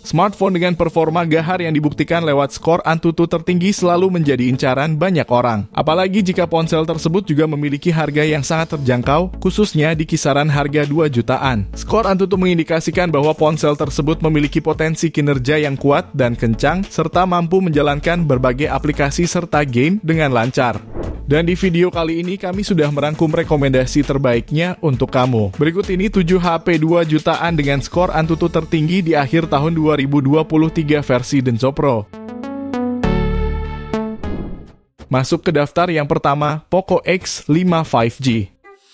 Smartphone dengan performa gahar yang dibuktikan lewat skor Antutu tertinggi selalu menjadi incaran banyak orang. Apalagi jika ponsel tersebut juga memiliki harga yang sangat terjangkau, khususnya di kisaran harga 2 jutaan. Skor Antutu mengindikasikan bahwa ponsel tersebut memiliki potensi kinerja yang kuat dan kencang, serta mampu menjalankan berbagai aplikasi serta game dengan lancar. Dan di video kali ini kami sudah merangkum rekomendasi terbaiknya untuk kamu. Berikut ini 7 HP 2 jutaan dengan skor Antutu tertinggi di akhir tahun 2023 versi Denso Pro. Masuk ke daftar yang pertama, Poco X5 5G.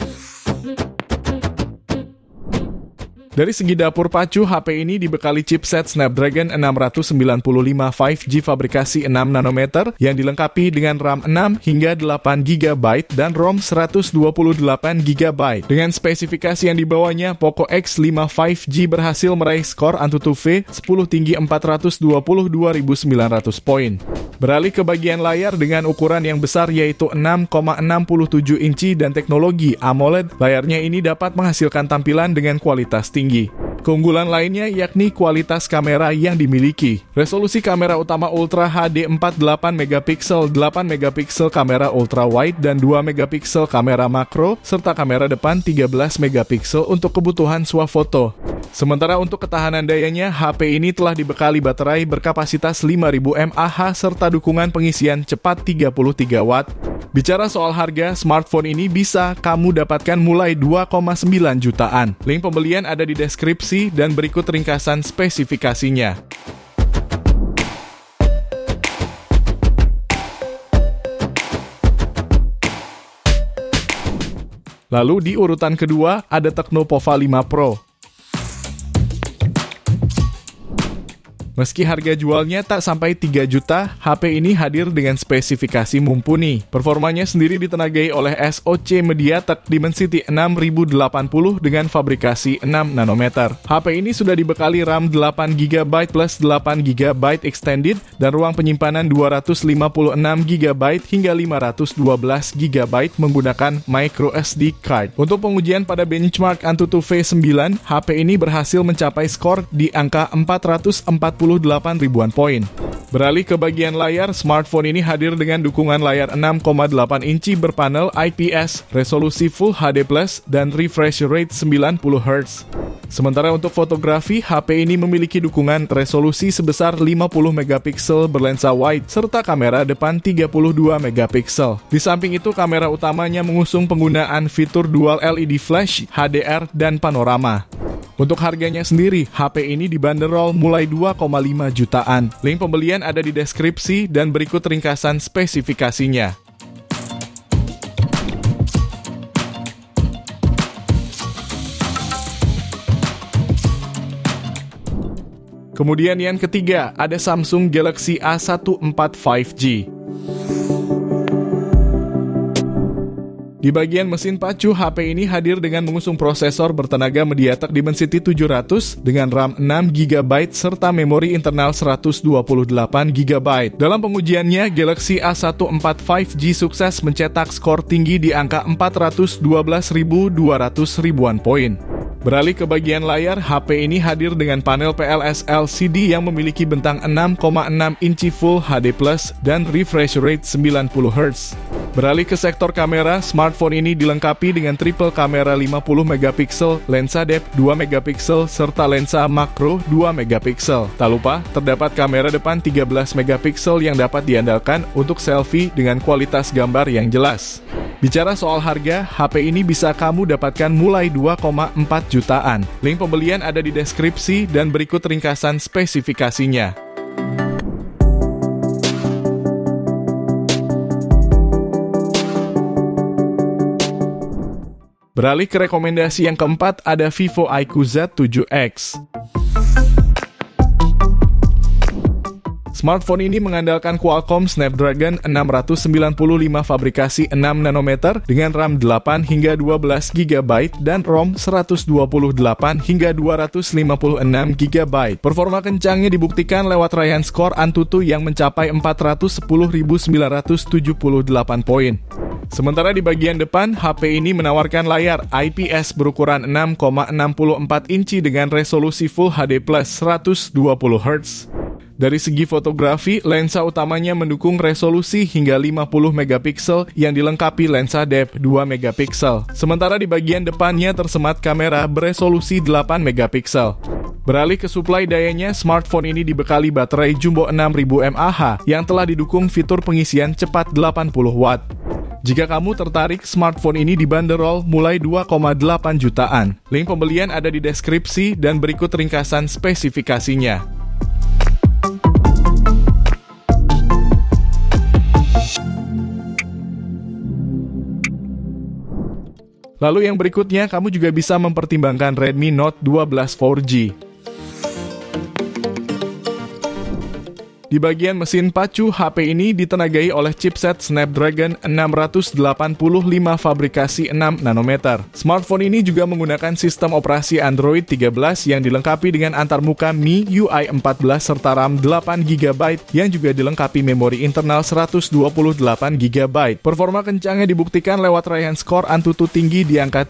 Dari segi dapur pacu, HP ini dibekali chipset Snapdragon 695 5G fabrikasi 6 nanometer yang dilengkapi dengan RAM 6 hingga 8 GB dan ROM 128 GB. Dengan spesifikasi yang dibawanya, Poco X5 5G berhasil meraih skor Antutu V 10 tinggi 422.900 poin. Beralih ke bagian layar dengan ukuran yang besar yaitu 6,67 inci dan teknologi AMOLED, layarnya ini dapat menghasilkan tampilan dengan kualitas tinggi. Keunggulan lainnya yakni kualitas kamera yang dimiliki. Resolusi kamera utama Ultra HD 48 MP, 8 MP kamera ultra wide dan 2 MP kamera makro serta kamera depan 13 MP untuk kebutuhan swafoto. Sementara untuk ketahanan dayanya, HP ini telah dibekali baterai berkapasitas 5000 mAh serta dukungan pengisian cepat 33 Watt. Bicara soal harga, smartphone ini bisa kamu dapatkan mulai 2,9 jutaan. Link pembelian ada di deskripsi dan berikut ringkasan spesifikasinya. Lalu di urutan kedua ada Tecno Pova 5 Pro. Meski harga jualnya tak sampai 3 juta, HP ini hadir dengan spesifikasi mumpuni. Performanya sendiri ditenagai oleh SoC MediaTek Dimensity 6080 dengan fabrikasi 6 nanometer. HP ini sudah dibekali RAM 8 GB plus 8 GB extended dan ruang penyimpanan 256 GB hingga 512 GB menggunakan microSD card. Untuk pengujian pada benchmark Antutu V9, HP ini berhasil mencapai skor di angka 448 ribuan poin. Beralih ke bagian layar, smartphone ini hadir dengan dukungan layar 6,8 inci berpanel IPS, resolusi Full HD+, dan refresh rate 90 Hz. Sementara untuk fotografi, HP ini memiliki dukungan resolusi sebesar 50 MP berlensa wide, serta kamera depan 32 MP. Di samping itu, kamera utamanya mengusung penggunaan fitur dual LED flash, HDR, dan panorama. Untuk harganya sendiri, HP ini dibanderol mulai 2,5 jutaan. Link pembelian ada di deskripsi dan berikut ringkasan spesifikasinya. Kemudian yang ketiga, ada Samsung Galaxy A14 5G. Di bagian mesin pacu, HP ini hadir dengan mengusung prosesor bertenaga MediaTek Dimensity 700 dengan RAM 6 GB serta memori internal 128 GB. Dalam pengujiannya, Galaxy A14 5G sukses mencetak skor tinggi di angka 412.200 poin. Beralih ke bagian layar, HP ini hadir dengan panel PLS LCD yang memiliki bentang 6,6 inci Full HD+, dan refresh rate 90 Hz. Beralih ke sektor kamera, smartphone ini dilengkapi dengan triple kamera 50 MP, lensa depth 2 MP, serta lensa makro 2 MP. Tak lupa, terdapat kamera depan 13 MP yang dapat diandalkan untuk selfie dengan kualitas gambar yang jelas. Bicara soal harga, HP ini bisa kamu dapatkan mulai 2,4 jutaan. Link pembelian ada di deskripsi dan berikut ringkasan spesifikasinya. Beralih ke rekomendasi yang keempat, ada Vivo IQ Z7X. Smartphone ini mengandalkan Qualcomm Snapdragon 695 fabrikasi 6 nanometer dengan RAM 8 hingga 12 GB dan ROM 128 hingga 256 GB. Performa kencangnya dibuktikan lewat raihan skor Antutu yang mencapai 410.978 poin. Sementara di bagian depan, HP ini menawarkan layar IPS berukuran 6,64 inci dengan resolusi Full HD Plus 120 Hz. Dari segi fotografi, lensa utamanya mendukung resolusi hingga 50 megapiksel yang dilengkapi lensa depth 2 megapiksel. Sementara di bagian depannya tersemat kamera beresolusi 8 megapiksel. Beralih ke suplai dayanya, smartphone ini dibekali baterai Jumbo 6000 mAh yang telah didukung fitur pengisian cepat 80 watt. Jika kamu tertarik, smartphone ini dibanderol mulai 2,8 jutaan. Link pembelian ada di deskripsi dan berikut ringkasan spesifikasinya. Lalu yang berikutnya, kamu juga bisa mempertimbangkan Redmi Note 12 4G. Di bagian mesin pacu, HP ini ditenagai oleh chipset Snapdragon 685 fabrikasi 6 nanometer. Smartphone ini juga menggunakan sistem operasi Android 13 yang dilengkapi dengan antarmuka MIUI 14 serta RAM 8GB yang juga dilengkapi memori internal 128GB. Performa kencangnya dibuktikan lewat raihan skor Antutu tinggi di angka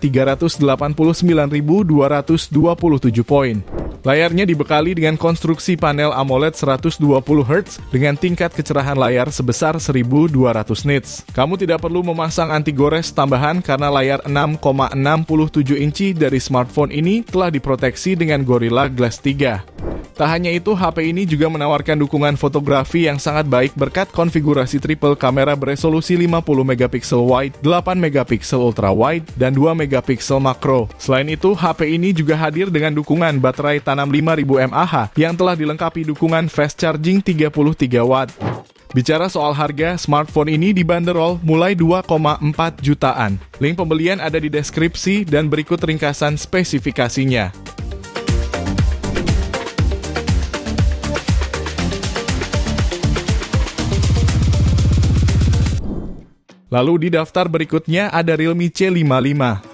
389.227 poin. Layarnya dibekali dengan konstruksi panel AMOLED 120 Hz dengan tingkat kecerahan layar sebesar 1200 nits. Kamu tidak perlu memasang anti gores tambahan karena layar 6,67 inci dari smartphone ini telah diproteksi dengan Gorilla Glass 3. Tak hanya itu, HP ini juga menawarkan dukungan fotografi yang sangat baik berkat konfigurasi triple kamera beresolusi 50 megapiksel wide, 8 megapiksel ultra wide, dan 2 megapiksel makro. Selain itu, HP ini juga hadir dengan dukungan baterai tanam 5000 mAh yang telah dilengkapi dukungan fast charging 33 watt. Bicara soal harga, smartphone ini dibanderol mulai 2,4 jutaan. Link pembelian ada di deskripsi dan berikut ringkasan spesifikasinya. Lalu di daftar berikutnya ada Realme C55.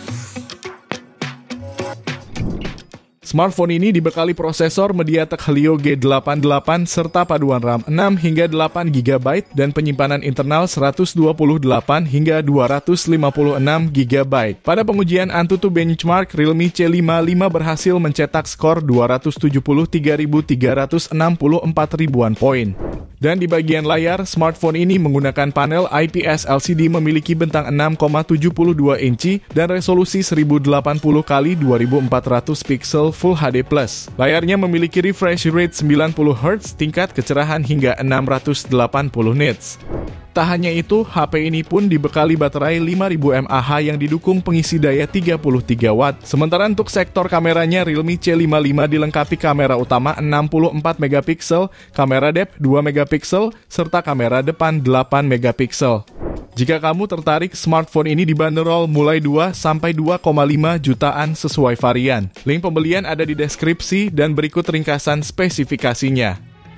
Smartphone ini dibekali prosesor MediaTek Helio G88 serta paduan RAM 6 hingga 8GB dan penyimpanan internal 128 hingga 256GB. Pada pengujian Antutu Benchmark, Realme C55 berhasil mencetak skor 273.364 ribuan poin. Dan di bagian layar, smartphone ini menggunakan panel IPS LCD memiliki bentang 6,72 inci dan resolusi 1080x2400 pixel Full HD+. Layarnya memiliki refresh rate 90 Hz, tingkat kecerahan hingga 680 nits. Tak hanya itu, HP ini pun dibekali baterai 5000 mAh yang didukung pengisi daya 33 watt. Sementara untuk sektor kameranya, Realme C55 dilengkapi kamera utama 64 megapiksel, kamera depth 2 megapiksel, serta kamera depan 8 megapiksel. Jika kamu tertarik, smartphone ini dibanderol mulai 2 sampai 2,5 jutaan sesuai varian. Link pembelian ada di deskripsi dan berikut ringkasan spesifikasinya.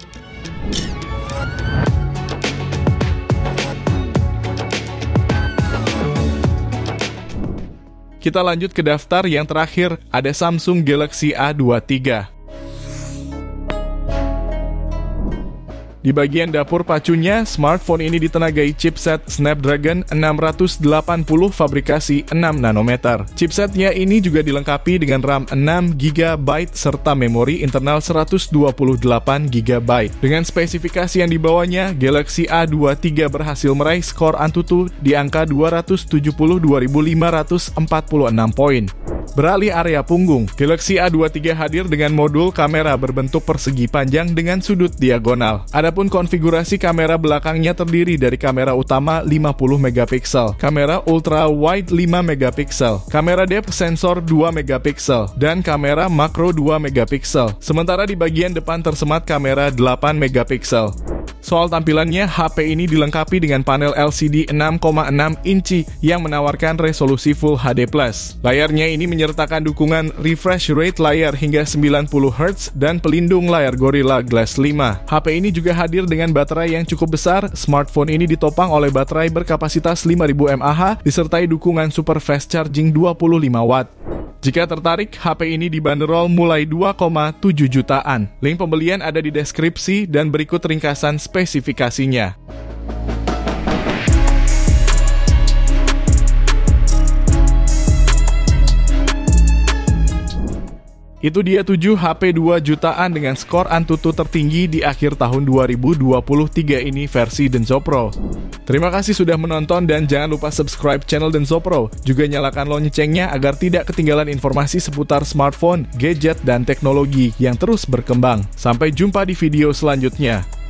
Kita lanjut ke daftar yang terakhir, ada Samsung Galaxy A23. Di bagian dapur pacunya, smartphone ini ditenagai chipset Snapdragon 680 fabrikasi 6 nanometer. Chipsetnya ini juga dilengkapi dengan RAM 6GB serta memori internal 128GB. Dengan spesifikasi yang dibawanya, Galaxy A23 berhasil meraih skor Antutu di angka 272.546 poin. Beralih area punggung, Galaxy A23 hadir dengan modul kamera berbentuk persegi panjang dengan sudut diagonal. Adapun konfigurasi kamera belakangnya terdiri dari kamera utama 50 megapiksel, kamera ultra wide 5 megapiksel, kamera depth sensor 2 megapiksel, dan kamera makro 2 megapiksel. Sementara di bagian depan tersemat kamera 8 megapiksel. Soal tampilannya, HP ini dilengkapi dengan panel LCD 6,6 inci yang menawarkan resolusi Full HD+. Layarnya ini menyertakan dukungan refresh rate layar hingga 90 Hz dan pelindung layar Gorilla Glass 5. HP ini juga hadir dengan baterai yang cukup besar. Smartphone ini ditopang oleh baterai berkapasitas 5000 mAh disertai dukungan super fast charging 25 watt. Jika tertarik, HP ini dibanderol mulai 2,7 jutaan. Link pembelian ada di deskripsi dan berikut ringkasan spesifikasinya. Itu dia 7 HP 2 jutaan dengan skor Antutu tertinggi di akhir tahun 2023 ini versi Denso Pro. Terima kasih sudah menonton dan jangan lupa subscribe channel Denso Pro. Juga nyalakan loncengnya agar tidak ketinggalan informasi seputar smartphone, gadget, dan teknologi yang terus berkembang. Sampai jumpa di video selanjutnya.